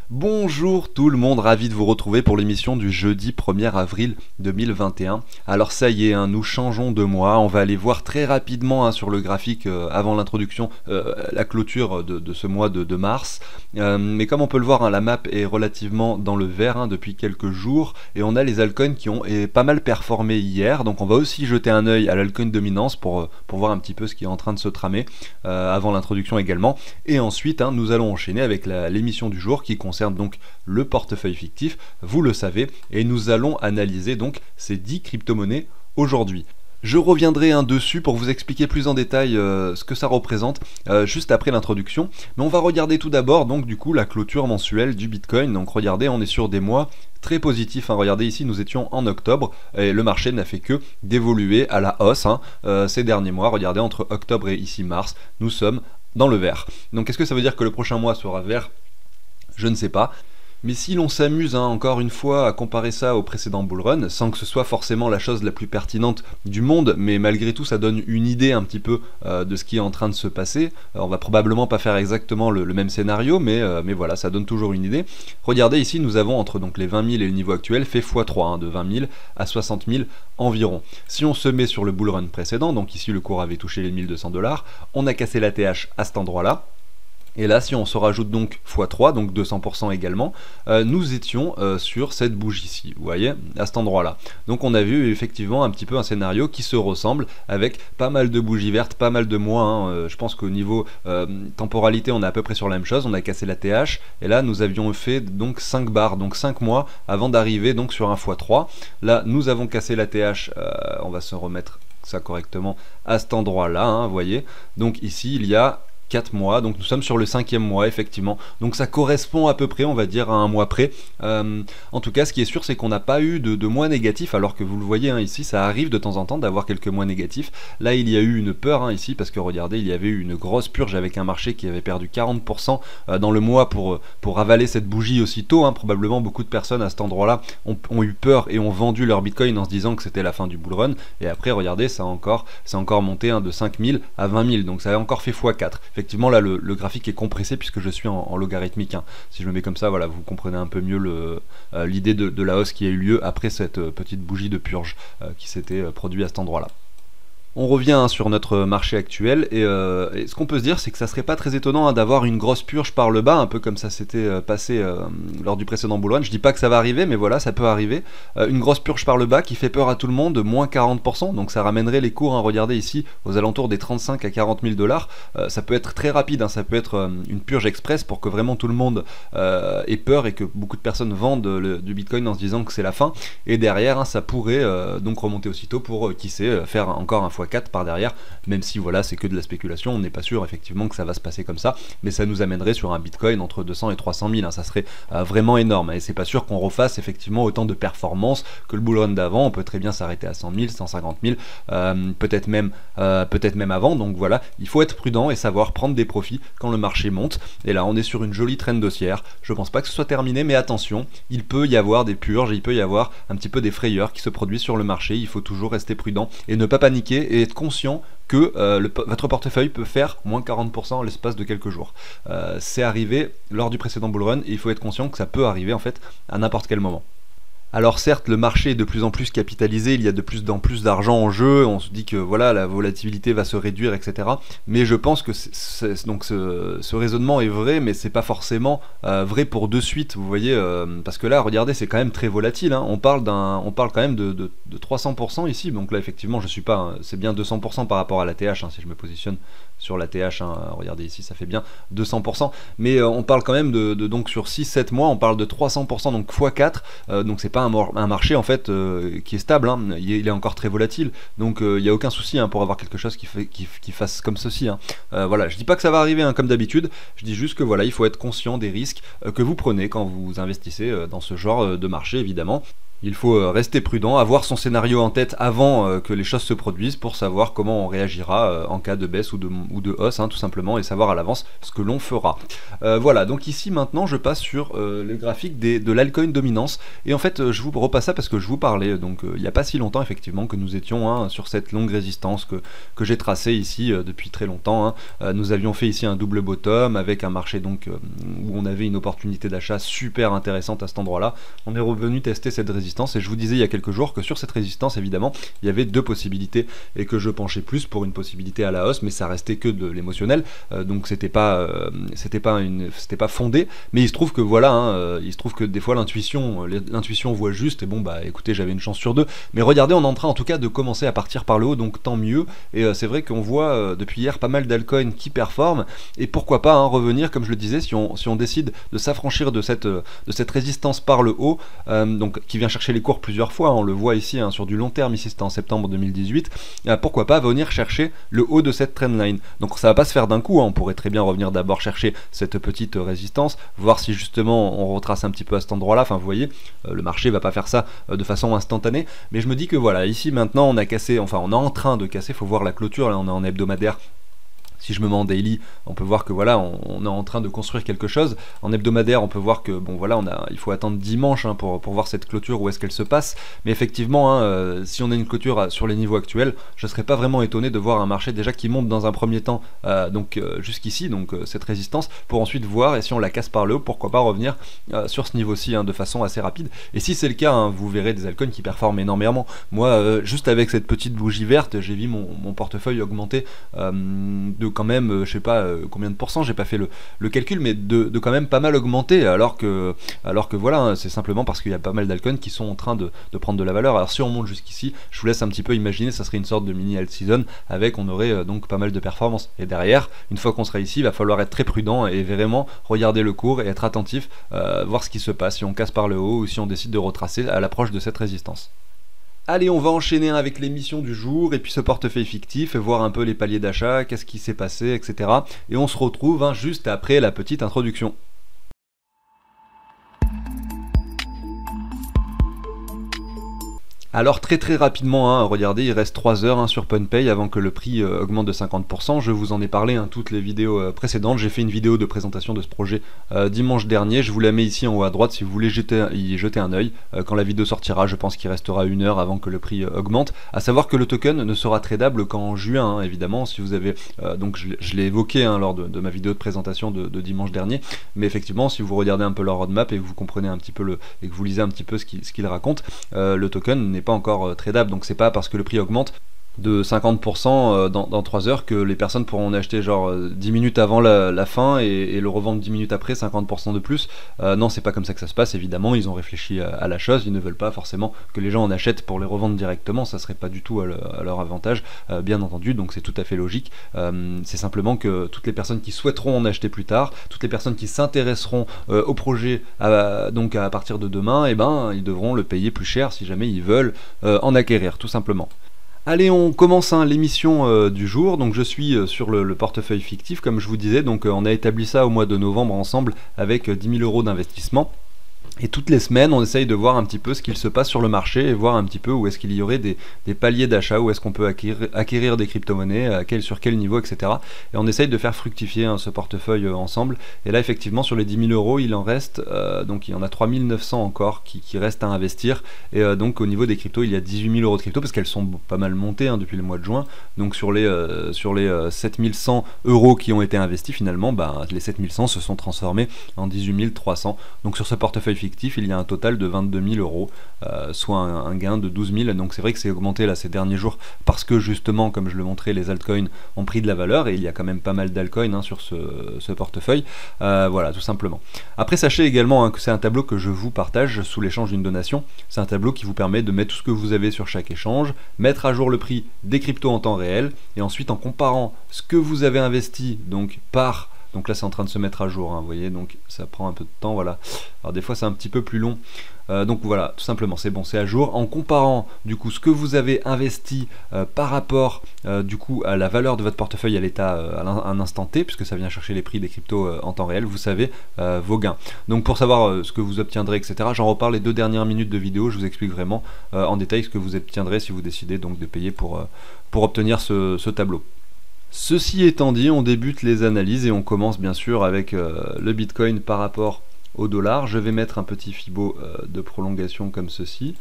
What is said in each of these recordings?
Bonjour tout le monde, ravi de vous retrouver pour l'émission du jeudi 1er avril 2021. Alors ça y est, nous changeons de mois, on va aller voir très rapidement sur le graphique avant l'introduction, la clôture de ce mois de mars. Mais comme on peut le voir, la map est relativement dans le vert depuis quelques jours et on a les altcoins qui ont pas mal performé hier. Donc on va aussi jeter un œil à l'altcoin dominance pour voir un petit peu ce qui est en train de se tramer avant l'introduction également. Et ensuite, nous allons enchaîner avec l'émission du jour qui concerne donc le portefeuille fictif, vous le savez, et nous allons analyser donc ces 10 crypto-monnaies aujourd'hui. Je reviendrai dessus pour vous expliquer plus en détail ce que ça représente juste après l'introduction, mais on va regarder tout d'abord donc du coup la clôture mensuelle du Bitcoin. Donc regardez, on est sur des mois très positifs, regardez ici nous étions en octobre et le marché n'a fait que d'évoluer à la hausse ces derniers mois. Regardez, entre octobre et ici mars, nous sommes dans le vert. Donc est-ce que ça veut dire que le prochain mois sera vert? Je ne sais pas. Mais si l'on s'amuse encore une fois à comparer ça au précédent bullrun, sans que ce soit forcément la chose la plus pertinente du monde, mais malgré tout ça donne une idée un petit peu de ce qui est en train de se passer. On va probablement pas faire exactement le même scénario, mais voilà, ça donne toujours une idée. Regardez ici, nous avons entre donc les 20 000 et le niveau actuel fait x3, de 20 000 à 60 000 environ. Si on se met sur le bullrun précédent, donc ici le cours avait touché les 1200$, on a cassé la TH à cet endroit-là. Et là, si on se rajoute donc x3, donc 200% également, nous étions sur cette bougie-ci, vous voyez, à cet endroit-là. Donc on a vu effectivement un petit peu un scénario qui se ressemble, avec pas mal de bougies vertes, pas mal de mois. Je pense qu'au niveau temporalité, on est à peu près sur la même chose. On a cassé la TH, et là, nous avions fait donc 5 barres, donc 5 mois, avant d'arriver donc sur un x3. Là, nous avons cassé la TH, on va se remettre ça correctement à cet endroit-là, vous voyez. Donc ici, il y a 4 mois, donc nous sommes sur le 5e mois effectivement, donc ça correspond à peu près, on va dire, à un mois près. En tout cas, ce qui est sûr, c'est qu'on n'a pas eu de mois négatifs, alors que vous le voyez ici, ça arrive de temps en temps d'avoir quelques mois négatifs. Là, il y a eu une peur ici, parce que regardez, il y avait eu une grosse purge avec un marché qui avait perdu 40% dans le mois pour avaler cette bougie aussitôt. Probablement beaucoup de personnes à cet endroit-là ont eu peur et ont vendu leur bitcoin en se disant que c'était la fin du bullrun, et après regardez, ça a encore monté de 5 000 à 20 000, donc ça a encore fait x4. Effectivement, là le graphique est compressé puisque je suis en logarithmique. Si je me mets comme ça, voilà, vous comprenez un peu mieux l'idée de la hausse qui a eu lieu après cette petite bougie de purge qui s'était produite à cet endroit-là. On revient sur notre marché actuel et ce qu'on peut se dire, c'est que ça serait pas très étonnant d'avoir une grosse purge par le bas, un peu comme ça s'était passé lors du précédent bullrun. Je dis pas que ça va arriver, mais voilà, ça peut arriver. Une grosse purge par le bas qui fait peur à tout le monde, moins 40%, donc ça ramènerait les cours, regardez ici, aux alentours des 35 à 40 000 $. Ça peut être très rapide, ça peut être une purge express pour que vraiment tout le monde ait peur et que beaucoup de personnes vendent du bitcoin en se disant que c'est la fin. Et derrière, ça pourrait donc remonter aussitôt pour, qui sait, faire encore un x4 par derrière, même si voilà, c'est que de la spéculation, on n'est pas sûr effectivement que ça va se passer comme ça, mais ça nous amènerait sur un bitcoin entre 200 et 300 000, ça serait vraiment énorme, et c'est pas sûr qu'on refasse effectivement autant de performances que le bullrun d'avant. On peut très bien s'arrêter à 100 000, 150 000, peut-être même avant. Donc voilà, il faut être prudent et savoir prendre des profits quand le marché monte, et là on est sur une jolie trend haussière. Je pense pas que ce soit terminé, mais attention, il peut y avoir des purges, il peut y avoir un petit peu des frayeurs qui se produisent sur le marché. Il faut toujours rester prudent et ne pas paniquer et être conscient que votre portefeuille peut faire moins 40% en l'espace de quelques jours. C'est arrivé lors du précédent bullrun et il faut être conscient que ça peut arriver en fait à n'importe quel moment. Alors certes, le marché est de plus en plus capitalisé, il y a de plus en plus d'argent en jeu, on se dit que voilà, la volatilité va se réduire, etc. Mais je pense que ce raisonnement est vrai, mais c'est pas forcément vrai pour de suite, vous voyez, parce que là, regardez, c'est quand même très volatile. On parle quand même de 300% ici, donc là effectivement, je suis pas, c'est bien 200% par rapport à la TH, si je me positionne sur la TH, regardez ici, ça fait bien 200%, mais on parle quand même donc sur 6-7 mois, on parle de 300%, donc x4, donc c'est pas un marché en fait qui est stable, il est encore très volatile, donc il n'y a aucun souci pour avoir quelque chose qui fasse comme ceci. Voilà, je dis pas que ça va arriver comme d'habitude, je dis juste que voilà, il faut être conscient des risques que vous prenez quand vous investissez dans ce genre de marché évidemment. Il faut rester prudent, avoir son scénario en tête avant que les choses se produisent pour savoir comment on réagira en cas de baisse ou de hausse, hein, tout simplement, et savoir à l'avance ce que l'on fera. Voilà, donc ici maintenant je passe sur le graphique de l'altcoin dominance, et en fait je vous repasse ça parce que je vous parlais, donc il n'y a pas si longtemps effectivement que nous étions sur cette longue résistance que j'ai tracée ici depuis très longtemps. Nous avions fait ici un double bottom avec un marché donc où on avait une opportunité d'achat super intéressante à cet endroit-là. On est revenu tester cette résistance, et je vous disais il y a quelques jours que sur cette résistance évidemment il y avait deux possibilités et que je penchais plus pour une possibilité à la hausse, mais ça restait que de l'émotionnel, donc c'était pas fondé, mais il se trouve que voilà, il se trouve que des fois l'intuition voit juste, et bon bah écoutez, j'avais une chance sur deux, mais regardez, on est en train en tout cas de commencer à partir par le haut, donc tant mieux. Et c'est vrai qu'on voit depuis hier pas mal d'altcoins qui performent, et pourquoi pas revenir, comme je le disais, si on décide de s'affranchir de cette résistance par le haut, donc qui vient chercher les cours plusieurs fois, on le voit ici sur du long terme, ici c'était en septembre 2018, pourquoi pas venir chercher le haut de cette trendline. Donc ça va pas se faire d'un coup, on pourrait très bien revenir d'abord chercher cette petite résistance, voir si justement on retrace un petit peu à cet endroit là, enfin vous voyez, le marché va pas faire ça de façon instantanée, mais je me dis que voilà, ici maintenant on a cassé, enfin on est en train de casser, faut voir la clôture, là on est en hebdomadaire. Si je me mets en daily, on peut voir que voilà, on est en train de construire quelque chose. En hebdomadaire, on peut voir que bon voilà, il faut attendre dimanche pour voir cette clôture, où est-ce qu'elle se passe. Mais effectivement, si on a une clôture sur les niveaux actuels, je ne serais pas vraiment étonné de voir un marché déjà qui monte dans un premier temps, jusqu'ici, donc cette résistance, pour ensuite voir, et si on la casse par le haut, pourquoi pas revenir sur ce niveau-ci de façon assez rapide. Et si c'est le cas, vous verrez des altcoins qui performent énormément. Moi, juste avec cette petite bougie verte, j'ai vu mon portefeuille augmenter de quand même, je sais pas combien de pourcents, j'ai pas fait le calcul, mais de quand même pas mal augmenter, alors que voilà, c'est simplement parce qu'il y a pas mal d'altcoins qui sont en train de prendre de la valeur. Alors si on monte jusqu'ici, je vous laisse un petit peu imaginer, ça serait une sorte de mini alt season, avec on aurait donc pas mal de performance. Et derrière, une fois qu'on sera ici, il va falloir être très prudent et vraiment regarder le cours et être attentif, voir ce qui se passe, si on casse par le haut ou si on décide de retracer à l'approche de cette résistance. Allez, on va enchaîner avec l'émission du jour, et puis ce portefeuille fictif, et voir un peu les paliers d'achat, qu'est-ce qui s'est passé, etc. Et on se retrouve juste après la petite introduction. Alors très rapidement, regardez, il reste 3 heures sur PunPay avant que le prix augmente de 50%. Je vous en ai parlé toutes les vidéos précédentes. J'ai fait une vidéo de présentation de ce projet dimanche dernier. Je vous la mets ici en haut à droite si vous voulez y jeter un œil. Quand la vidéo sortira, je pense qu'il restera 1 heure avant que le prix augmente. À savoir que le token ne sera tradable qu'en juin, évidemment. Si vous avez donc je l'ai évoqué lors de ma vidéo de présentation de dimanche dernier. Mais effectivement, si vous regardez un peu leur roadmap et que vous comprenez un petit peu et que vous lisez un petit peu ce qu'il raconte, le token n'est pas encore tradable, donc c'est pas parce que le prix augmente de 50% dans 3 heures que les personnes pourront en acheter genre 10 minutes avant la fin et le revendre 10 minutes après, 50% de plus. Non, c'est pas comme ça que ça se passe, évidemment, ils ont réfléchi à la chose, ils ne veulent pas forcément que les gens en achètent pour les revendre directement, ça serait pas du tout à leur avantage, bien entendu, donc c'est tout à fait logique. C'est simplement que toutes les personnes qui souhaiteront en acheter plus tard, toutes les personnes qui s'intéresseront au projet donc à partir de demain, ils devront le payer plus cher si jamais ils veulent en acquérir, tout simplement. Allez, on commence l'émission du jour. Donc je suis sur le portefeuille fictif, comme je vous disais. Donc on a établi ça au mois de novembre ensemble avec 10 000 € d'investissement. Et toutes les semaines, on essaye de voir un petit peu ce qu'il se passe sur le marché et voir un petit peu où est-ce qu'il y aurait des paliers d'achat, où est-ce qu'on peut acquérir des crypto-monnaies, sur quel niveau, etc. Et on essaye de faire fructifier ce portefeuille ensemble. Et là, effectivement, sur les 10 000 €, il en reste, donc il y en a 3 900 encore qui restent à investir. Et donc au niveau des cryptos, il y a 18 000 € de crypto parce qu'elles sont pas mal montées depuis le mois de juin. Donc sur les 7 100 € qui ont été investis, finalement, les 7 100 se sont transformés en 18 300. Donc sur ce portefeuille fictif, il y a un total de 22 000 €, soit un gain de 12 000. Donc c'est vrai que c'est augmenté là ces derniers jours parce que justement, comme je le montrais, les altcoins ont pris de la valeur et il y a quand même pas mal d'altcoins sur ce portefeuille. Voilà, tout simplement. Après, sachez également que c'est un tableau que je vous partage sous l'échange d'une donation. C'est un tableau qui vous permet de mettre tout ce que vous avez sur chaque échange, mettre à jour le prix des cryptos en temps réel, et ensuite en comparant ce que vous avez investi donc par Donc là c'est en train de se mettre à jour, hein, vous voyez, donc ça prend un peu de temps, voilà. Alors des fois c'est un petit peu plus long. Donc voilà, tout simplement, c'est bon, c'est à jour. En comparant du coup ce que vous avez investi par rapport du coup à la valeur de votre portefeuille à l'état à un instant T, puisque ça vient chercher les prix des cryptos en temps réel, vous savez vos gains. Donc pour savoir ce que vous obtiendrez, etc., j'en reparle les 2 dernières minutes de vidéo, je vous explique vraiment en détail ce que vous obtiendrez si vous décidez donc de payer pour obtenir ce tableau. Ceci étant dit, on débute les analyses et on commence bien sûr avec le Bitcoin par rapport au dollar. Je vais mettre un petit Fibo de prolongation comme ceci.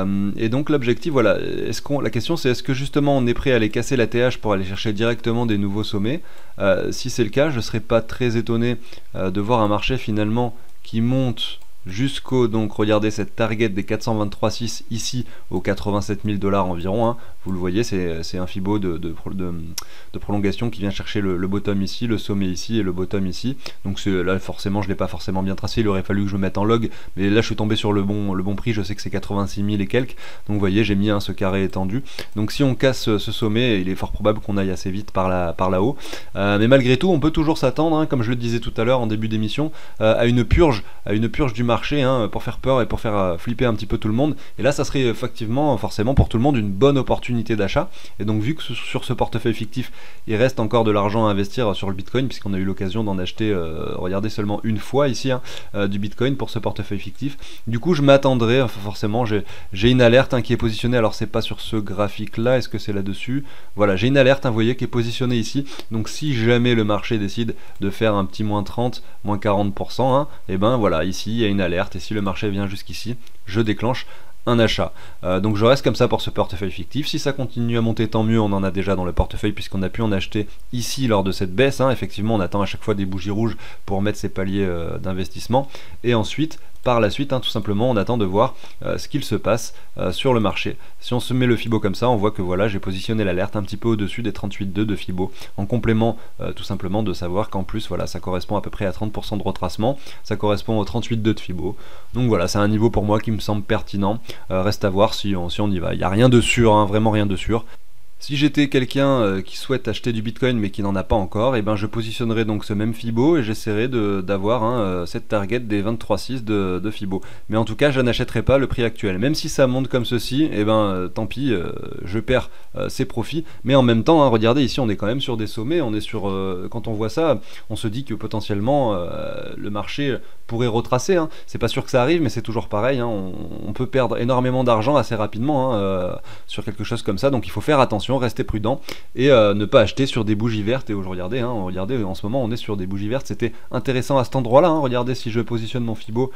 Et donc l'objectif, voilà, la question c'est est-ce que justement on est prêt à aller casser la TH pour aller chercher directement des nouveaux sommets. Si c'est le cas, je ne serais pas très étonné de voir un marché finalement qui monte jusqu'au, donc regardez cette target des 423,6 ici aux 87 000 $ environ, hein. Vous le voyez, c'est un Fibo de prolongation qui vient chercher le bottom ici, le sommet ici et le bottom ici. Donc là forcément je ne l'ai pas forcément bien tracé, il aurait fallu que je le mette en log, mais là je suis tombé sur le bon prix, je sais que c'est 86 000 et quelques, donc vous voyez j'ai mis ce carré étendu. Donc si on casse ce sommet, il est fort probable qu'on aille assez vite par là-haut, mais malgré tout on peut toujours s'attendre, hein, comme je le disais tout à l'heure en début d'émission, à une purge du marché, hein, pour faire peur et pour faire flipper un petit peu tout le monde, et là ça serait effectivement forcément pour tout le monde une bonne opportunité d'achat. Et donc vu que sur ce portefeuille fictif il reste encore de l'argent à investir sur le Bitcoin, puisqu'on a eu l'occasion d'en acheter, regardez, seulement une fois ici, hein, du Bitcoin pour ce portefeuille fictif, du coup je m'attendrai, enfin, forcément j'ai une alerte, hein, qui est positionnée, alors c'est pas sur ce graphique là, est-ce que c'est là dessus, voilà, j'ai une alerte, hein, vous voyez, qui est positionnée ici. Donc si jamais le marché décide de faire un petit moins 30, moins 40%, hein, et ben voilà, ici il y a une alerte, et si le marché vient jusqu'ici, je déclenche un achat. Donc je reste comme ça pour ce portefeuille fictif. Si ça continue à monter, tant mieux, on en a déjà dans le portefeuille puisqu'on a pu en acheter ici lors de cette baisse, hein. Effectivement on attend à chaque fois des bougies rouges pour mettre ces paliers d'investissement, et ensuite par la suite, hein, tout simplement on attend de voir ce qu'il se passe sur le marché. Si on se met le Fibo comme ça, on voit que voilà, j'ai positionné l'alerte un petit peu au-dessus des 38,2 de Fibo, en complément tout simplement de savoir qu'en plus voilà, ça correspond à peu près à 30% de retracement, ça correspond aux 38,2 de Fibo. Donc voilà, c'est un niveau pour moi qui me semble pertinent. Reste à voir si on y va. Il n'y a rien de sûr, hein, vraiment rien de sûr. Si j'étais quelqu'un qui souhaite acheter du Bitcoin mais qui n'en a pas encore, et ben je positionnerais donc ce même Fibo et j'essaierai d'avoir cette target des 23,6 de Fibo. Mais en tout cas, je n'achèterai pas le prix actuel. Même si ça monte comme ceci, et ben tant pis, je perds ces profits. Mais en même temps, hein, regardez ici, on est quand même sur des sommets. On est sur, quand on voit ça, on se dit que potentiellement le marché pourrait retracer, hein. C'est pas sûr que ça arrive, mais c'est toujours pareil, hein. On peut perdre énormément d'argent assez rapidement, hein, sur quelque chose comme ça. Donc il faut faire attention, rester prudent et ne pas acheter sur des bougies vertes. Et regardez, hein, regardez, en ce moment on est sur des bougies vertes. C'était intéressant à cet endroit là, hein. Regardez, si je positionne mon Fibo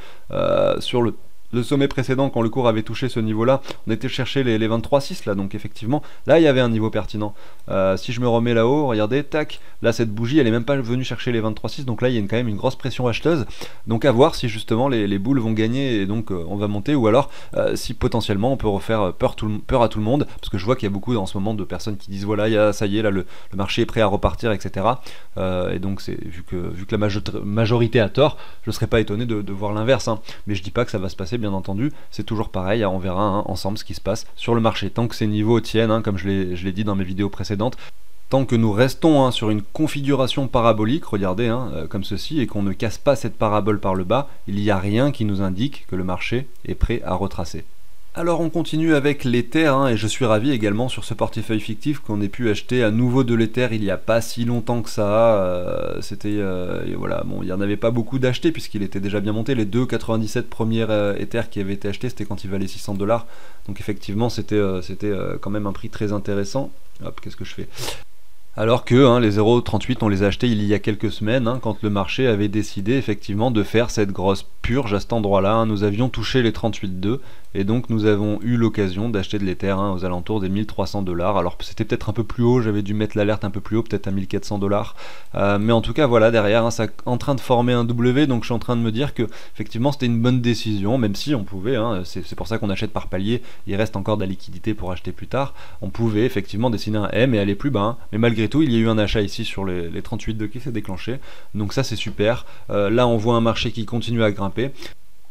sur le sommet précédent, quand le cours avait touché ce niveau là, on était chercher les 23,6 là, donc effectivement là il y avait un niveau pertinent. Si je me remets là-haut, regardez, tac, là cette bougie elle est même pas venue chercher les 23,6, donc là il y a quand même une grosse pression acheteuse. Donc à voir si justement les boules vont gagner et donc on va monter, ou alors si potentiellement on peut refaire peur à tout le monde, parce que je vois qu'il y a beaucoup en ce moment de personnes qui disent voilà, ça y est, là le marché est prêt à repartir, etc. Et donc c'est vu que la majorité a tort, je serais pas étonné de voir l'inverse, hein. Mais je dis pas que ça va se passer, bien entendu, c'est toujours pareil, on verra, hein, ensemble ce qui se passe sur le marché. Tant que ces niveaux tiennent, hein, comme je l'ai dit dans mes vidéos précédentes, tant que nous restons, hein, sur une configuration parabolique, regardez, hein, comme ceci, et qu'on ne casse pas cette parabole par le bas, il n'y a rien qui nous indique que le marché est prêt à retracer. Alors on continue avec l'Ether, hein, et je suis ravi également sur ce portefeuille fictif qu'on ait pu acheter à nouveau de l'Ether il n'y a pas si longtemps que ça. Voilà, bon, il n'y en avait pas beaucoup d'achetés puisqu'il était déjà bien monté. Les 2,97 premières Ether qui avaient été achetés, c'était quand il valait 600 $. Donc effectivement c'était quand même un prix très intéressant. Hop, qu'est-ce que je fais ? Alors que, hein, les 0,38 on les a achetés il y a quelques semaines, hein, quand le marché avait décidé effectivement de faire cette grosse purge à cet endroit là, hein. Nous avions touché les 38,2 et donc nous avons eu l'occasion d'acheter de l'Ether, hein, aux alentours des 1300 $. Alors c'était peut-être un peu plus haut, j'avais dû mettre l'alerte un peu plus haut, peut-être à 1400 $. Mais en tout cas voilà, derrière, hein, ça est en train de former un W, donc je suis en train de me dire que effectivement c'était une bonne décision, même si on pouvait, hein, c'est pour ça qu'on achète par palier, il reste encore de la liquidité pour acheter plus tard, on pouvait effectivement dessiner un M et aller plus bas, hein. Mais malgré tout il y a eu un achat ici sur les 38,2 qui s'est déclenché, donc ça c'est super. Là on voit un marché qui continue à grimper.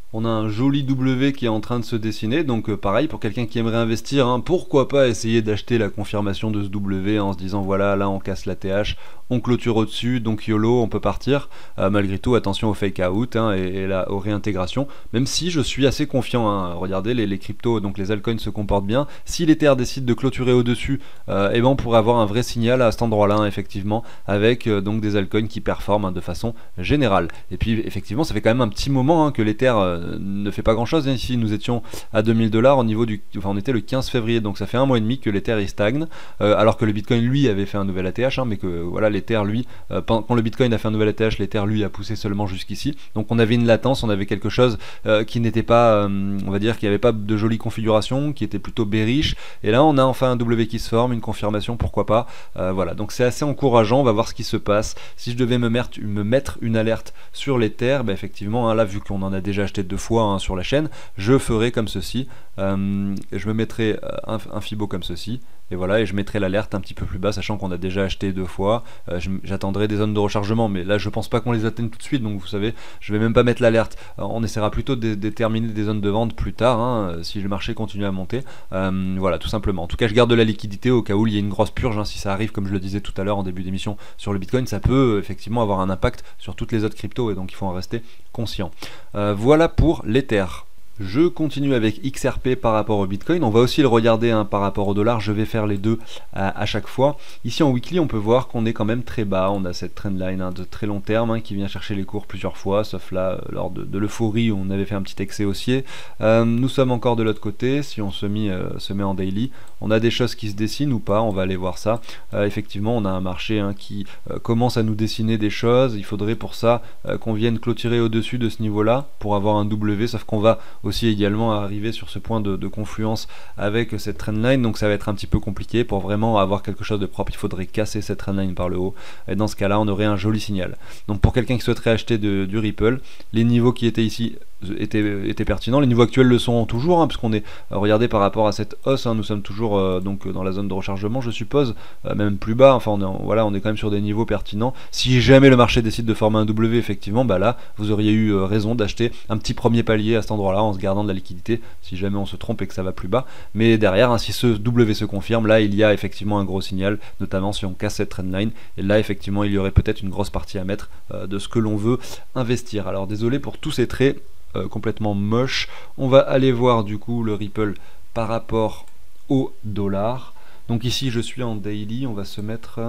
On a un joli W qui est en train de se dessiner, donc pareil, pour quelqu'un qui aimerait investir, hein, pourquoi pas essayer d'acheter la confirmation de ce W en se disant voilà, là on casse la TH, on clôture au-dessus, donc YOLO, on peut partir. Malgré tout, attention au fake out, hein, et aux réintégrations, même si je suis assez confiant, hein. Regardez, les cryptos, donc les altcoins se comportent bien. Si l'Ether décide de clôturer au-dessus, eh ben on pourrait avoir un vrai signal à cet endroit-là, hein, effectivement, avec donc des altcoins qui performent, hein, de façon générale. Et puis effectivement, ça fait quand même un petit moment, hein, que l'Ether ne fait pas grand-chose. Ici, nous étions à 2000$ au niveau du, enfin, on était le 15 février, donc ça fait un mois et demi que l'Ether il stagne, alors que le Bitcoin lui avait fait un nouvel ATH, hein, mais que voilà, l'Ether lui, quand le Bitcoin a fait un nouvel ATH, l'Ether lui a poussé seulement jusqu'ici. Donc on avait une latence, on avait quelque chose qui n'était pas, on va dire, qui n'avait pas de jolie configuration, qui était plutôt bearish. Et là, on a enfin un W qui se forme, une confirmation, pourquoi pas. Voilà, donc c'est assez encourageant. On va voir ce qui se passe. Si je devais me mettre une alerte sur l'Ether, bah effectivement, hein, là, vu qu'on en a déjà acheté 2 fois, hein, sur la chaîne, je ferai comme ceci. Je me mettrai un Fibo comme ceci. Et voilà, et je mettrai l'alerte un petit peu plus bas, sachant qu'on a déjà acheté 2 fois. J'attendrai des zones de rechargement, mais là je pense pas qu'on les atteigne tout de suite, donc vous savez, je vais même pas mettre l'alerte. On essaiera plutôt de déterminer des zones de vente plus tard, hein, si le marché continue à monter. Voilà, tout simplement. En tout cas, je garde de la liquidité au cas où il y a une grosse purge, hein, si ça arrive, comme je le disais tout à l'heure en début d'émission sur le Bitcoin, ça peut effectivement avoir un impact sur toutes les autres cryptos, et donc il faut en rester conscient. Voilà pour l'Ether. Je continue avec XRP par rapport au Bitcoin. On va aussi le regarder, hein, par rapport au dollar. Je vais faire les deux à chaque fois. Ici en weekly, on peut voir qu'on est quand même très bas. On a cette trendline, hein, de très long terme, hein, qui vient chercher les cours plusieurs fois, sauf là lors de l'euphorie où on avait fait un petit excès haussier. Nous sommes encore de l'autre côté. Si on se met en daily, on a des choses qui se dessinent ou pas. On va aller voir ça. Effectivement, on a un marché, hein, qui commence à nous dessiner des choses. Il faudrait pour ça qu'on vienne clôturer au-dessus de ce niveau-là pour avoir un W, sauf qu'on va aussi également arriver sur ce point de confluence avec cette trendline, donc ça va être un petit peu compliqué. Pour vraiment avoir quelque chose de propre, il faudrait casser cette trendline par le haut, et dans ce cas là on aurait un joli signal. Donc pour quelqu'un qui souhaiterait acheter du Ripple, les niveaux qui étaient ici étaient pertinents, les niveaux actuels le sont toujours, hein, puisqu'on est, regardez, par rapport à cette hausse, hein, nous sommes toujours donc dans la zone de rechargement, je suppose, même plus bas, enfin voilà, on est quand même sur des niveaux pertinents. Si jamais le marché décide de former un W, effectivement, bah là vous auriez eu raison d'acheter un petit premier palier à cet endroit là en se gardant de la liquidité, si jamais on se trompe et que ça va plus bas. Mais derrière, hein, si ce W se confirme, là il y a effectivement un gros signal, notamment si on casse cette trendline, et là effectivement il y aurait peut-être une grosse partie à mettre de ce que l'on veut investir. Alors désolé pour tous ces traits complètement moche. On va aller voir du coup le Ripple par rapport au dollar. Donc ici je suis en daily, on va se mettre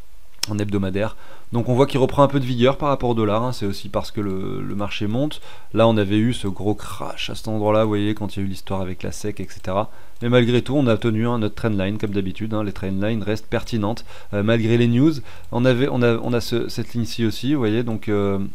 en hebdomadaire. Donc on voit qu'il reprend un peu de vigueur par rapport au dollar, hein. C'est aussi parce que le marché monte. Là on avait eu ce gros crash à cet endroit là, vous voyez, quand il y a eu l'histoire avec la SEC, etc. Mais malgré tout on a tenu, hein, notre trendline comme d'habitude, hein. Les trendlines restent pertinentes malgré les news. On a cette ligne ci aussi, vous voyez, donc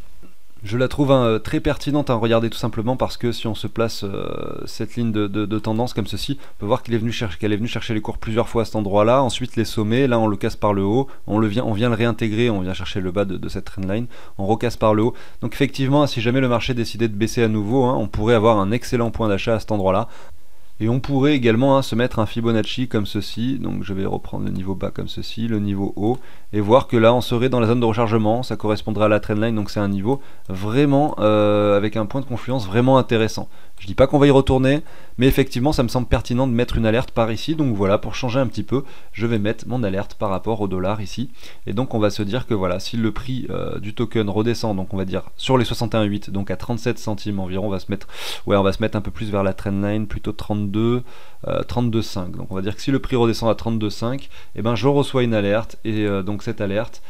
je la trouve, hein, très pertinente à regarder, tout simplement parce que si on se place cette ligne de tendance comme ceci, on peut voir qu'elle est venue chercher les cours plusieurs fois à cet endroit là, ensuite les sommets, là on le casse par le haut, on vient le réintégrer, on vient chercher le bas de cette trendline, on recasse par le haut. Donc effectivement, si jamais le marché décidait de baisser à nouveau, hein, on pourrait avoir un excellent point d'achat à cet endroit là. Et on pourrait également, hein, se mettre un Fibonacci comme ceci, donc je vais reprendre le niveau bas comme ceci, le niveau haut, et voir que là on serait dans la zone de rechargement, ça correspondrait à la trendline, donc c'est un niveau vraiment avec un point de confluence vraiment intéressant. Je dis pas qu'on va y retourner, mais effectivement ça me semble pertinent de mettre une alerte par ici, donc voilà, pour changer un petit peu, je vais mettre mon alerte par rapport au dollar ici, et donc on va se dire que voilà, si le prix du token redescend, donc on va dire sur les 61,8, donc à 37 centimes environ, on va se mettre un peu plus vers la trendline, plutôt 32,5, donc on va dire que si le prix redescend à 32,5, et ben je reçois une alerte, et donc cette alerte,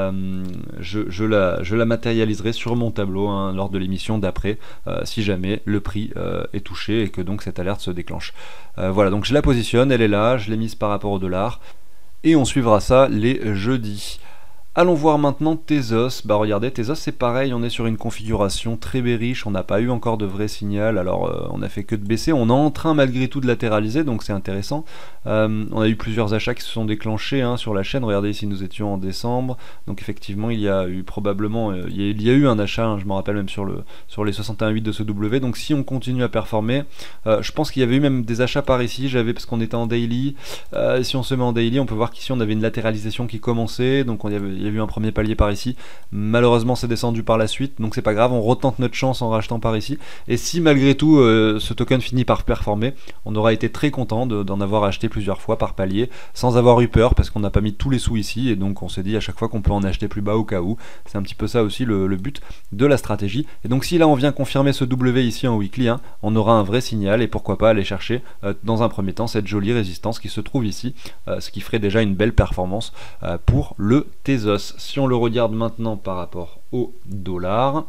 je la matérialiserai sur mon tableau, hein, lors de l'émission d'après, si jamais le prix est touché et que donc cette alerte se déclenche. Voilà, donc je la positionne, elle est là, je l'ai mise par rapport au dollar, et on suivra ça les jeudis. Allons voir maintenant Tezos. Bah regardez, Tezos c'est pareil, on est sur une configuration très bearish, on n'a pas eu encore de vrai signal, alors on a fait que de baisser, on est en train malgré tout de latéraliser, donc c'est intéressant. On a eu plusieurs achats qui se sont déclenchés, hein, sur la chaîne. Regardez ici, nous étions en décembre, donc effectivement il y a eu probablement, il y a eu un achat, hein, je me rappelle même sur les 61,8 de ce W, donc si on continue à performer, je pense qu'il y avait eu même des achats par ici, parce qu'on était en daily, si on se met en daily, on peut voir qu'ici on avait une latéralisation qui commençait, donc il y a avait vu un premier palier par ici. Malheureusement c'est descendu par la suite, donc c'est pas grave, on retente notre chance en rachetant par ici. Et si malgré tout ce token finit par performer, on aura été très content d'en avoir acheté plusieurs fois par palier sans avoir eu peur, parce qu'on n'a pas mis tous les sous ici, et donc on s'est dit à chaque fois qu'on peut en acheter plus bas au cas où. C'est un petit peu ça aussi le but de la stratégie. Et donc si là on vient confirmer ce W ici en weekly, hein, on aura un vrai signal, et pourquoi pas aller chercher dans un premier temps cette jolie résistance qui se trouve ici, ce qui ferait déjà une belle performance pour le Tezos. Si on le regarde maintenant par rapport au dollar,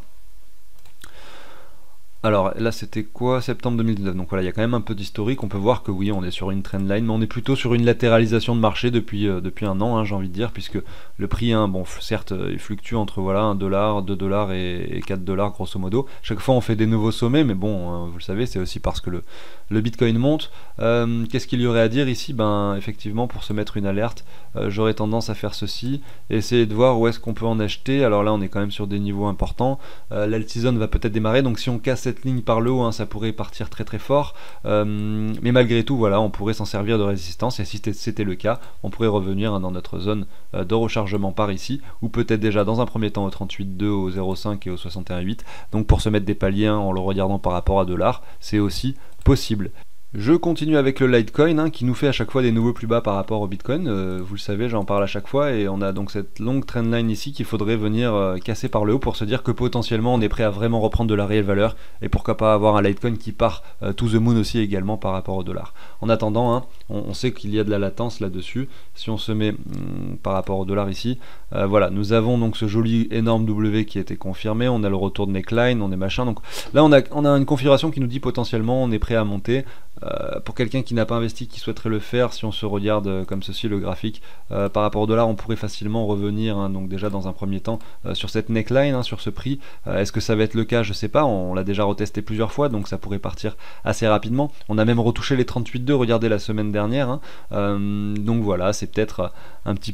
alors là c'était quoi, septembre 2019, donc voilà, il y a quand même un peu d'historique. On peut voir que oui, on est sur une trendline, mais on est plutôt sur une latéralisation de marché depuis un an, hein, j'ai envie de dire, puisque le prix, hein, bon certes il fluctue entre voilà 1 dollar, 2 dollars et 4 dollars grosso modo. Chaque fois on fait des nouveaux sommets, mais bon vous le savez, c'est aussi parce que le Bitcoin monte. Qu'est-ce qu'il y aurait à dire ici? Ben effectivement, pour se mettre une alerte, j'aurais tendance à faire ceci, et essayer de voir où est-ce qu'on peut en acheter. Alors là on est quand même sur des niveaux importants, l'alt season va peut-être démarrer, donc si on casse cette ligne par le haut, hein, ça pourrait partir très très fort, mais malgré tout voilà, on pourrait s'en servir de résistance, et si c'était le cas, on pourrait revenir dans notre zone de rechargement par ici, ou peut-être déjà dans un premier temps au 38,2, au 0,5 et au 61,8. Donc pour se mettre des paliers, hein, en le regardant par rapport à dollar, c'est aussi possible. Je continue avec le Litecoin, hein, qui nous fait à chaque fois des nouveaux plus bas par rapport au Bitcoin. Vous le savez, j'en parle à chaque fois, et on a donc cette longue trendline ici qu'il faudrait venir casser par le haut pour se dire que potentiellement on est prêt à vraiment reprendre de la réelle valeur, et pourquoi pas avoir un Litecoin qui part to the moon aussi également par rapport au dollar. En attendant, hein, on sait qu'il y a de la latence là-dessus. Si on se met par rapport au dollar ici, voilà, nous avons donc ce joli énorme W qui a été confirmé, on a le retour de neckline, on est machin, donc là on a une configuration qui nous dit potentiellement on est prêt à monter. Pour quelqu'un qui n'a pas investi, qui souhaiterait le faire, si on se regarde comme ceci le graphique par rapport au dollar, on pourrait facilement revenir, hein, donc déjà dans un premier temps sur cette neckline, hein, sur ce prix. Est-ce que ça va être le cas? Je sais pas, on l'a déjà retesté plusieurs fois, donc ça pourrait partir assez rapidement. On a même retouché les 38,2, regardez, la semaine dernière, hein. Donc voilà, c'est peut-être un petit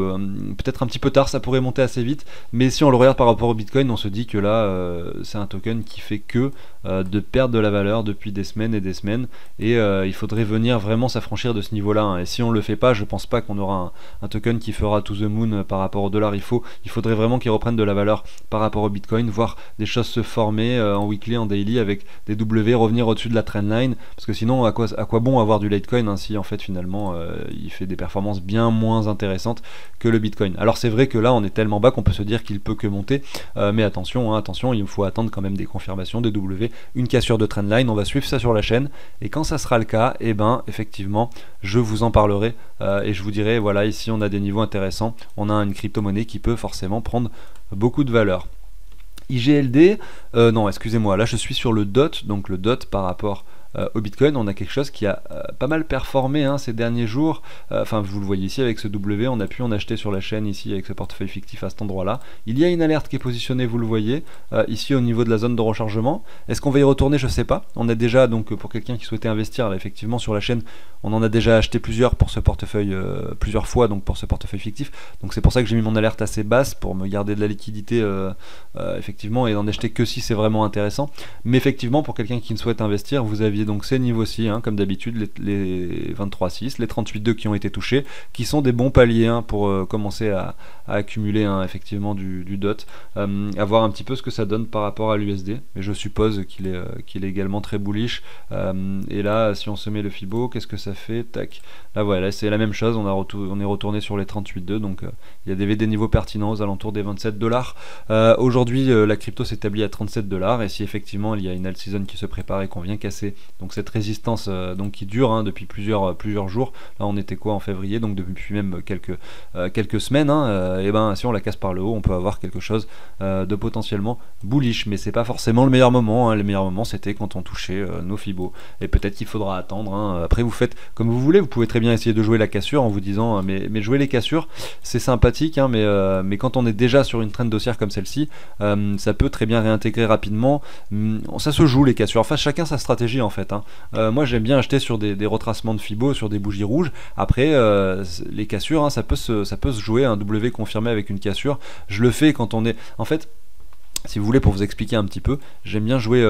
peu tard, ça pourrait monter assez vite, mais si on le regarde par rapport au Bitcoin, on se dit que là c'est un token qui fait que de perdre de la valeur depuis des semaines et des semaines, et il faudrait venir vraiment s'affranchir de ce niveau là, hein. Et si on le fait pas, je pense pas qu'on aura un token qui fera to the moon par rapport au dollar. Il faudrait vraiment qu'il reprenne de la valeur par rapport au Bitcoin, voir des choses se former en weekly, en daily, avec des W revenir au-dessus de la trendline, parce que sinon à quoi bon avoir du Litecoin, hein, si en fait finalement il fait des performances bien moins intéressantes que le Bitcoin. Alors c'est vrai que là on est tellement bas qu'on peut se dire qu'il peut que monter, mais attention, hein, attention, il faut attendre quand même des confirmations, des W, une cassure de trendline. On va suivre ça sur la chaîne, et quand ça sera le cas, et ben effectivement je vous en parlerai, et je vous dirai voilà, ici on a des niveaux intéressants, on a une crypto-monnaie qui peut forcément prendre beaucoup de valeur. IGLD, non excusez-moi, là je suis sur le DOT, donc le DOT par rapport au Bitcoin, on a quelque chose qui a pas mal performé, hein, ces derniers jours. Enfin vous le voyez ici avec ce W, on a pu en acheter sur la chaîne ici avec ce portefeuille fictif à cet endroit là. Il y a une alerte qui est positionnée, vous le voyez ici au niveau de la zone de rechargement. Est-ce qu'on va y retourner? Je sais pas. On a déjà, donc pour quelqu'un qui souhaitait investir, là, effectivement sur la chaîne on en a déjà acheté plusieurs pour ce portefeuille, plusieurs fois, donc pour ce portefeuille fictif, donc c'est pour ça que j'ai mis mon alerte assez basse pour me garder de la liquidité effectivement, et n'en acheter que si c'est vraiment intéressant. Mais effectivement pour quelqu'un qui ne souhaite investir, vous aviez donc ces niveaux-ci, hein, comme d'habitude, les 23,6, les 38,2 qui ont été touchés, qui sont des bons paliers, hein, pour commencer à accumuler, hein, effectivement du DOT, à voir un petit peu ce que ça donne par rapport à l'USD, mais je suppose qu'il est également très bullish. Et là si on se met le Fibo, qu'est-ce que ça fait? Tac, là voilà, c'est la même chose, on est retourné sur les 38,2, donc il y a des niveaux pertinents aux alentours des 27 dollars. Aujourd'hui la crypto s'établit à 37 dollars, et si effectivement il y a une alt season qui se prépare et qu'on vient casser donc cette résistance donc qui dure, hein, depuis plusieurs jours, là on était quoi en février, donc depuis même quelques semaines, hein, et ben si on la casse par le haut, on peut avoir quelque chose de potentiellement bullish, mais c'est pas forcément le meilleur moment, hein. Le meilleur moment c'était quand on touchait nos Fibo, et peut-être qu'il faudra attendre, hein. Après vous faites comme vous voulez, vous pouvez très bien essayer de jouer la cassure en vous disant mais jouer les cassures c'est sympathique, hein, mais quand on est déjà sur une trend haussière comme celle-ci, ça peut très bien réintégrer rapidement. Ça se joue les cassures, enfin chacun sa stratégie en fait, hein. Moi j'aime bien acheter sur des retracements de Fibo, sur des bougies rouges. Après les cassures, hein, ça peut se jouer, un W confirmé avec une cassure. Je le fais quand on est en fait si vous voulez, pour vous expliquer un petit peu, j'aime bien jouer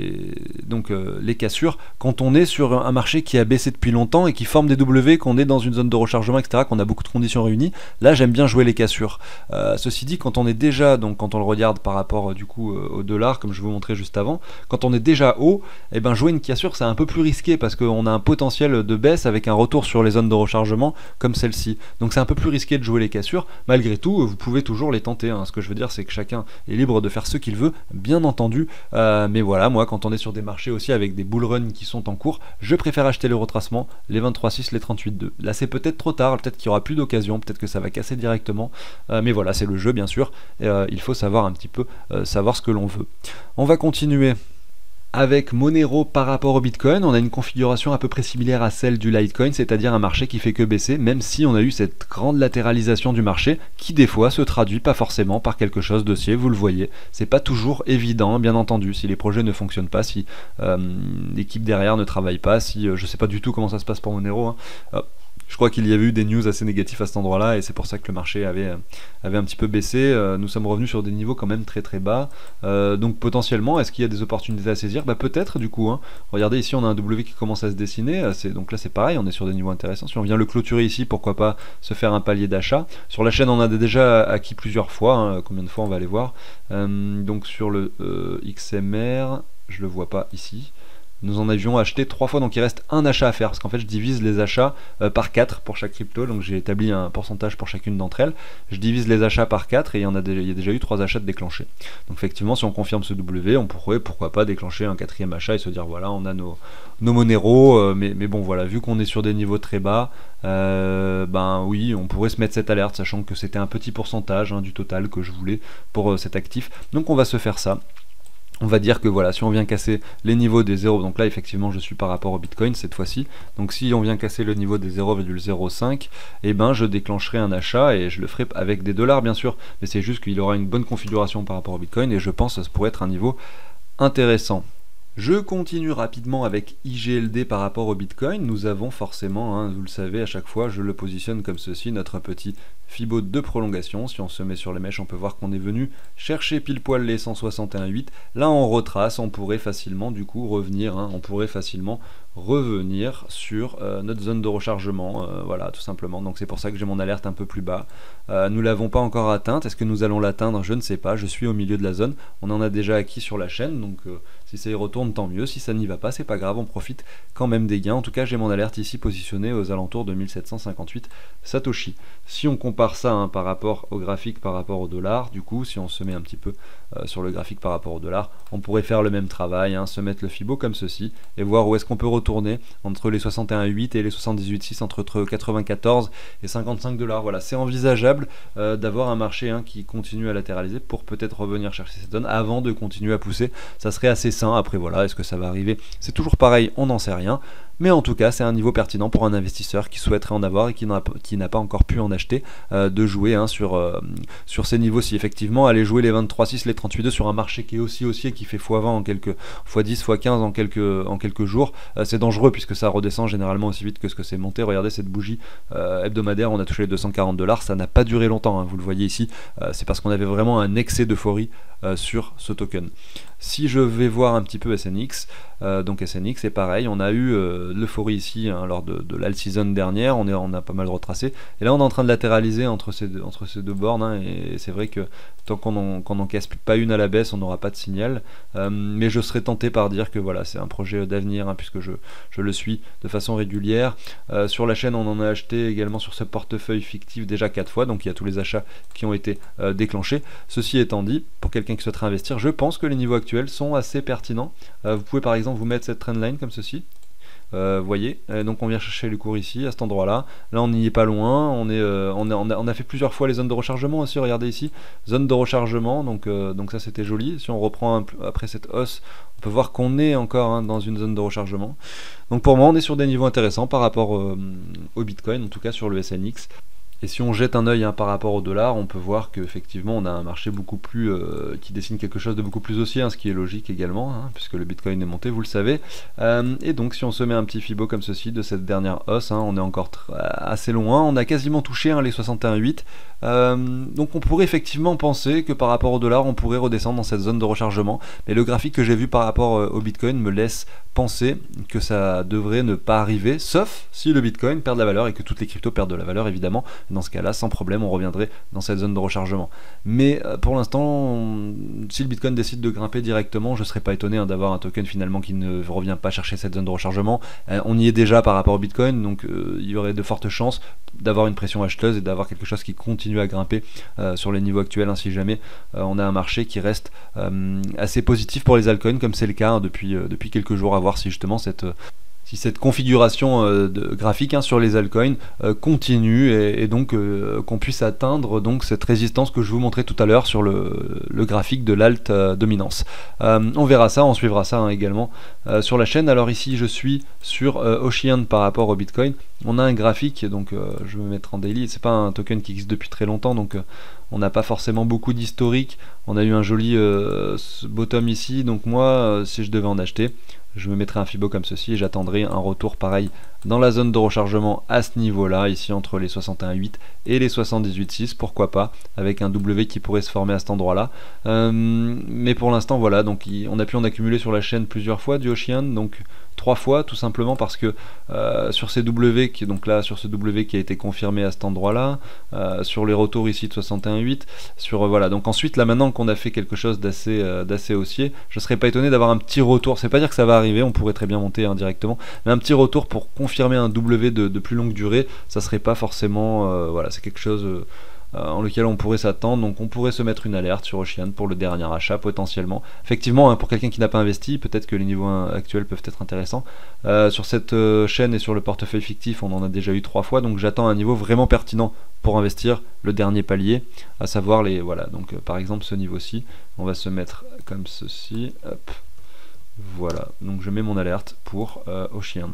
les cassures quand on est sur un marché qui a baissé depuis longtemps et qui forme des W, qu'on est dans une zone de rechargement, etc., qu'on a beaucoup de conditions réunies. Là, j'aime bien jouer les cassures. Ceci dit, quand on est déjà, donc quand on le regarde par rapport du coup au dollar, comme je vous montrais juste avant, quand on est déjà haut, et ben jouer une cassure c'est un peu plus risqué parce qu'on a un potentiel de baisse avec un retour sur les zones de rechargement comme celle-ci. Donc c'est un peu plus risqué de jouer les cassures. Malgré tout, vous pouvez toujours les tenter. Ce que je veux dire, c'est que chacun est libre de faire ce qu'il veut, bien entendu, mais voilà, moi quand on est sur des marchés aussi avec des bull runs qui sont en cours, je préfère acheter les retracements, les 23.6, les 38.2. Là c'est peut-être trop tard, peut-être qu'il n'y aura plus d'occasion, peut-être que ça va casser directement, mais voilà, c'est le jeu bien sûr, il faut savoir un petit peu savoir ce que l'on veut. On va continuer avec Monero par rapport au Bitcoin. On a une configuration à peu près similaire à celle du Litecoin, c'est-à-dire un marché qui fait que baisser, même si on a eu cette grande latéralisation du marché qui des fois se traduit pas forcément par quelque chose d'haussier, vous le voyez. C'est pas toujours évident, bien entendu, si les projets ne fonctionnent pas, si l'équipe derrière ne travaille pas, si je sais pas du tout comment ça se passe pour Monero. Je crois qu'il y avait eu des news assez négatifs à cet endroit-là et c'est pour ça que le marché avait un petit peu baissé. Nous sommes revenus sur des niveaux quand même très très bas. Donc potentiellement, est-ce qu'il y a des opportunités à saisir? Peut-être du coup. Regardez ici, on a un W qui commence à se dessiner. Donc là c'est pareil, on est sur des niveaux intéressants. Si on vient le clôturer ici, pourquoi pas se faire un palier d'achat. Sur la chaîne, on a déjà acquis plusieurs fois. Combien de fois on va aller voir. Donc sur le XMR, je le vois pas ici. Nous en avions acheté 3 fois, donc il reste un achat à faire, parce qu'en fait je divise les achats par 4 pour chaque crypto, donc j'ai établi un pourcentage pour chacune d'entre elles, je divise les achats par 4 et il y a déjà eu 3 achats de déclenchés. Donc effectivement, si on confirme ce W, on pourrait pourquoi pas déclencher un 4e achat et se dire voilà, on a nos Monero, mais bon voilà, vu qu'on est sur des niveaux très bas, ben oui, on pourrait se mettre cette alerte, sachant que c'était un petit pourcentage du total que je voulais pour cet actif, donc on va se faire ça. On va dire que voilà, si on vient casser les niveaux des 0, donc là effectivement je suis par rapport au Bitcoin cette fois-ci, donc si on vient casser le niveau des 0,05, et ben je déclencherai un achat et je le ferai avec des dollars bien sûr, mais c'est juste qu'il aura une bonne configuration par rapport au Bitcoin et je pense que ça pourrait être un niveau intéressant. Je continue rapidement avec IGLD par rapport au Bitcoin. Nous avons forcément, vous le savez, à chaque fois je le positionne comme ceci, notre petit Fibo de prolongation. Si on se met sur les mèches, on peut voir qu'on est venu chercher pile poil les 161,8. Là on retrace, on pourrait facilement du coup revenir, revenir sur notre zone de rechargement, voilà tout simplement. Donc c'est pour ça que j'ai mon alerte un peu plus bas. Nous l'avons pas encore atteinte, est-ce que nous allons l'atteindre? Je ne sais pas, je suis au milieu de la zone, on en a déjà acquis sur la chaîne, donc si ça y retourne tant mieux, si ça n'y va pas c'est pas grave, on profite quand même des gains. En tout cas j'ai mon alerte ici positionnée aux alentours de 1758 Satoshi. Si on compare ça par rapport au graphique par rapport au dollar, du coup si on se met un petit peu sur le graphique par rapport au dollar, on pourrait faire le même travail, se mettre le Fibo comme ceci et voir où est-ce qu'on peut retourner entre les 61,8 et les 78,6, entre 94 et 55 $. Voilà, c'est envisageable d'avoir un marché qui continue à latéraliser pour peut-être revenir chercher cette zone avant de continuer à pousser. Ça serait assez sain. Après voilà, est-ce que ça va arriver? C'est toujours pareil, on n'en sait rien. Mais en tout cas, c'est un niveau pertinent pour un investisseur qui souhaiterait en avoir et qui n'a pas encore pu en acheter, de jouer sur ces niveaux-ci. Effectivement, aller jouer les 23,6, les 38,2 sur un marché qui est aussi haussier, qui fait x20 en quelques x10, x15 en quelques jours, c'est dangereux puisque ça redescend généralement aussi vite que ce que c'est monté. Regardez cette bougie hebdomadaire, on a touché les 240 $, ça n'a pas duré longtemps, vous le voyez ici, c'est parce qu'on avait vraiment un excès d'euphorie sur ce token. Si je vais voir un petit peu SNX, donc SNX c'est pareil, on a eu l'euphorie ici lors de l'alt season dernière, on a pas mal retracé, et là on est en train de latéraliser entre ces deux bornes, et c'est vrai que tant qu'on n'en casse pas une à la baisse, on n'aura pas de signal, mais je serais tenté par dire que voilà, c'est un projet d'avenir, puisque je le suis de façon régulière. Sur la chaîne, on en a acheté également sur ce portefeuille fictif déjà 4 fois, donc il y a tous les achats qui ont été déclenchés. Ceci étant dit, pour quelqu'un qui souhaiterait investir, je pense que les niveaux actuels sont assez pertinents. Vous pouvez par exemple vous mettre cette trendline comme ceci. Voyez, donc on vient chercher les cours ici à cet endroit là on n'y est pas loin, on a fait plusieurs fois les zones de rechargement aussi, regardez ici, zone de rechargement, donc ça c'était joli. Si on reprend après cette hausse, on peut voir qu'on est encore dans une zone de rechargement, donc pour moi on est sur des niveaux intéressants par rapport au Bitcoin, en tout cas sur le SNX. Et si on jette un œil par rapport au dollar, on peut voir qu'effectivement on a un marché beaucoup plus qui dessine quelque chose de beaucoup plus haussier, ce qui est logique également, puisque le Bitcoin est monté, vous le savez. Et donc si on se met un petit Fibo comme ceci de cette dernière hausse, on est encore assez loin, on a quasiment touché les 61,8. Donc on pourrait effectivement penser que par rapport au dollar, on pourrait redescendre dans cette zone de rechargement, mais le graphique que j'ai vu par rapport au Bitcoin me laisse penser que ça devrait ne pas arriver, sauf si le Bitcoin perd de la valeur et que toutes les cryptos perdent de la valeur, évidemment. Dans ce cas-là, sans problème, on reviendrait dans cette zone de rechargement. Mais pour l'instant, si le Bitcoin décide de grimper directement, je ne serais pas étonné d'avoir un token finalement qui ne revient pas chercher cette zone de rechargement. On y est déjà par rapport au Bitcoin, donc il y aurait de fortes chances d'avoir une pression acheteuse et d'avoir quelque chose qui continue à grimper sur les niveaux actuels, hein, si jamais on a un marché qui reste assez positif pour les altcoins, comme c'est le cas depuis quelques jours, à voir si justement cette configuration graphique, hein, sur les altcoins continue et donc qu'on puisse atteindre donc cette résistance que je vous montrais tout à l'heure sur le graphique de l'alt dominance. On verra ça, on suivra ça, hein, également sur la chaîne. Alors ici je suis sur Ocean par rapport au Bitcoin. On a un graphique, donc je vais me mettre en daily. C'est pas un token qui existe depuis très longtemps, donc on n'a pas forcément beaucoup d'historique. On a eu un joli bottom ici, donc moi si je devais en acheter, je me mettrai un Fibo comme ceci et j'attendrai un retour pareil dans la zone de rechargement à ce niveau là, ici entre les 61.8 et les 78.6, pourquoi pas, avec un W qui pourrait se former à cet endroit là. Mais pour l'instant voilà, donc on a pu en accumuler sur la chaîne plusieurs fois du Ocean, donc 3 fois tout simplement parce que sur ces W donc là sur ce W qui a été confirmé à cet endroit là, sur les retours ici de 61.8, sur voilà, donc ensuite là maintenant qu'on a fait quelque chose d'assez haussier, je serais pas étonné d'avoir un petit retour. C'est pas dire que ça va arriver, on pourrait très bien monter indirectement, mais un petit retour pour confirmer un W de plus longue durée, ça serait pas forcément voilà, c'est quelque chose en lequel on pourrait s'attendre. Donc on pourrait se mettre une alerte sur Ocean pour le dernier achat potentiellement. Effectivement, hein, pour quelqu'un qui n'a pas investi, peut-être que les niveaux actuels peuvent être intéressants. Sur cette chaîne et sur le portefeuille fictif, on en a déjà eu 3 fois, donc j'attends un niveau vraiment pertinent pour investir, le dernier palier, à savoir les voilà. Donc par exemple ce niveau-ci, on va se mettre comme ceci, hop. Voilà, donc je mets mon alerte pour Ocean.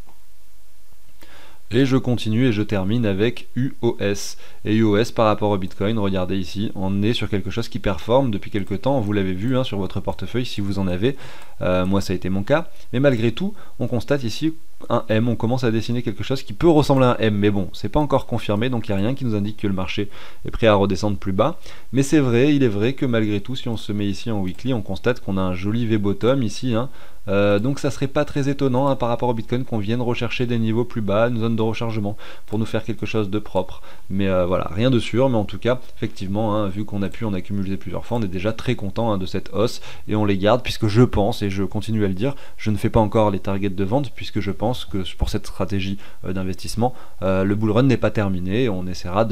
Et je continue et je termine avec UOS. Et UOS par rapport au Bitcoin, regardez ici, on est sur quelque chose qui performe depuis quelques temps, vous l'avez vu, hein, sur votre portefeuille si vous en avez, moi ça a été mon cas, mais malgré tout, on constate ici un M, on commence à dessiner quelque chose qui peut ressembler à un M, mais bon, c'est pas encore confirmé, donc il n'y a rien qui nous indique que le marché est prêt à redescendre plus bas, mais c'est vrai, il est vrai que malgré tout, si on se met ici en weekly, on constate qu'on a un joli V-bottom ici, hein. Donc ça serait pas très étonnant, hein, par rapport au Bitcoin qu'on vienne rechercher des niveaux plus bas, une zone de rechargement pour nous faire quelque chose de propre, mais voilà, rien de sûr, mais en tout cas effectivement, hein, vu qu'on a pu en accumuler plusieurs fois, on est déjà très content, hein, de cette hausse et on les garde puisque je pense, et je continue à le dire, je ne fais pas encore les targets de vente puisque je pense que pour cette stratégie d'investissement, le bull run n'est pas terminé et on essaiera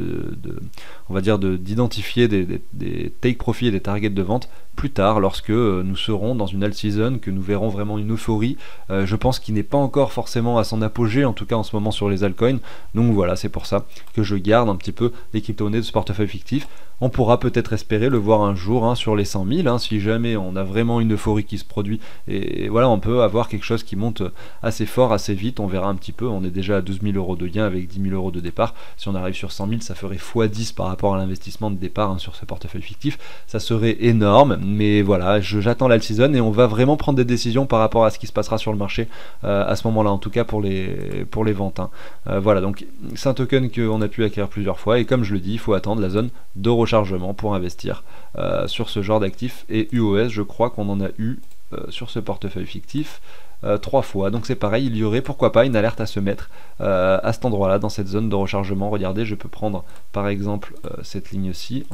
on va dire d'identifier des take profit et des targets de vente plus tard lorsque nous serons dans une alt season, que nous verrons vraiment une euphorie, je pense qu'il n'est pas encore forcément à son apogée, en tout cas en ce moment sur les altcoins, donc voilà, c'est pour ça que je garde un petit peu les crypto-monnaies de ce portefeuille fictif. On pourra peut-être espérer le voir un jour, hein, sur les 100 000, hein, si jamais on a vraiment une euphorie qui se produit, et voilà, on peut avoir quelque chose qui monte assez fort, assez vite, on verra un petit peu, on est déjà à 12 000 euros de gain avec 10 000 euros de départ, si on arrive sur 100 000, ça ferait x10 par rapport à l'investissement de départ, hein, sur ce portefeuille fictif, ça serait énorme, mais voilà, j'attends l'alt season et on va vraiment prendre des décisions par rapport à ce qui se passera sur le marché à ce moment-là, en tout cas pour les ventes, hein. Voilà, donc c'est un token qu'on a pu acquérir plusieurs fois, et comme je le dis, il faut attendre la zone de rechargement pour investir sur ce genre d'actifs, et UOS, je crois qu'on en a eu sur ce portefeuille fictif 3 fois, donc c'est pareil, il y aurait pourquoi pas une alerte à se mettre à cet endroit là, dans cette zone de rechargement. Regardez, je peux prendre par exemple cette ligne-ci,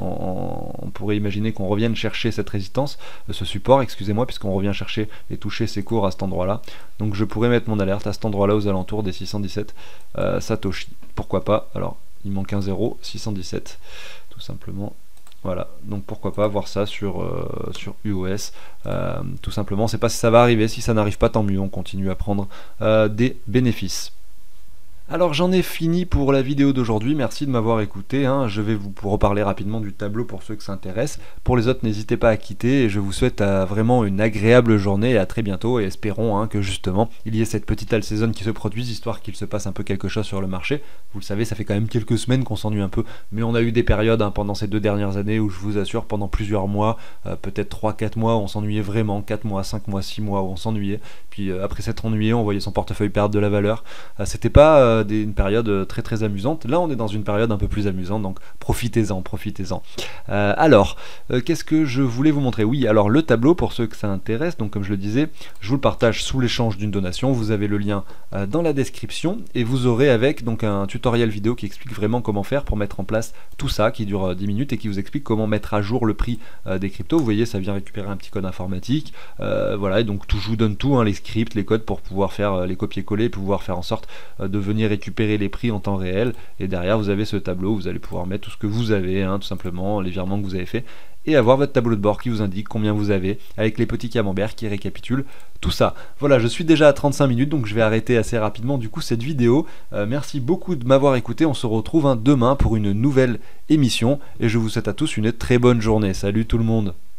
on pourrait imaginer qu'on revienne chercher cette résistance, ce support, excusez-moi, puisqu'on revient chercher et toucher ces cours à cet endroit là, donc je pourrais mettre mon alerte à cet endroit là aux alentours des 617 Satoshi, pourquoi pas. Alors il manque un 0, 617 tout simplement. Voilà, donc pourquoi pas voir ça sur UOS, tout simplement. On ne sait pas si ça va arriver, si ça n'arrive pas tant mieux, on continue à prendre des bénéfices. Alors j'en ai fini pour la vidéo d'aujourd'hui, merci de m'avoir écouté, hein. Je vais vous reparler rapidement du tableau pour ceux que ça intéresse. Pour les autres, n'hésitez pas à quitter, et je vous souhaite vraiment une agréable journée et à très bientôt, et espérons, hein, que justement il y ait cette petite alt season qui se produise, histoire qu'il se passe un peu quelque chose sur le marché. Vous le savez, ça fait quand même quelques semaines qu'on s'ennuie un peu, mais on a eu des périodes, hein, pendant ces 2 dernières années où je vous assure, pendant plusieurs mois, peut-être 3-4 mois, on s'ennuyait vraiment, 4 mois, 5 mois, 6 mois où on s'ennuyait, puis après s'être ennuyé, on voyait son portefeuille perdre de la valeur. C'était pas une période très très amusante. Là, on est dans une période un peu plus amusante, donc profitez-en, profitez-en. Qu'est-ce que je voulais vous montrer? Oui, alors le tableau, pour ceux que ça intéresse, donc comme je le disais, je vous le partage sous l'échange d'une donation. Vous avez le lien dans la description et vous aurez avec donc un tutoriel vidéo qui explique vraiment comment faire pour mettre en place tout ça, qui dure 10 minutes et qui vous explique comment mettre à jour le prix des cryptos. Vous voyez, ça vient récupérer un petit code informatique, voilà, et donc je vous donne tout, hein, les scripts, les codes pour pouvoir faire les copier-coller, pouvoir faire en sorte de venir récupérer les prix en temps réel. Et derrière, vous avez ce tableau où vous allez pouvoir mettre tout ce que vous avez, hein, tout simplement, les virements que vous avez fait, et avoir votre tableau de bord qui vous indique combien vous avez, avec les petits camemberts qui récapitulent tout ça. Voilà, je suis déjà à 35 minutes, donc je vais arrêter assez rapidement du coup cette vidéo. Merci beaucoup de m'avoir écouté, on se retrouve demain pour une nouvelle émission, et je vous souhaite à tous une très bonne journée. Salut tout le monde!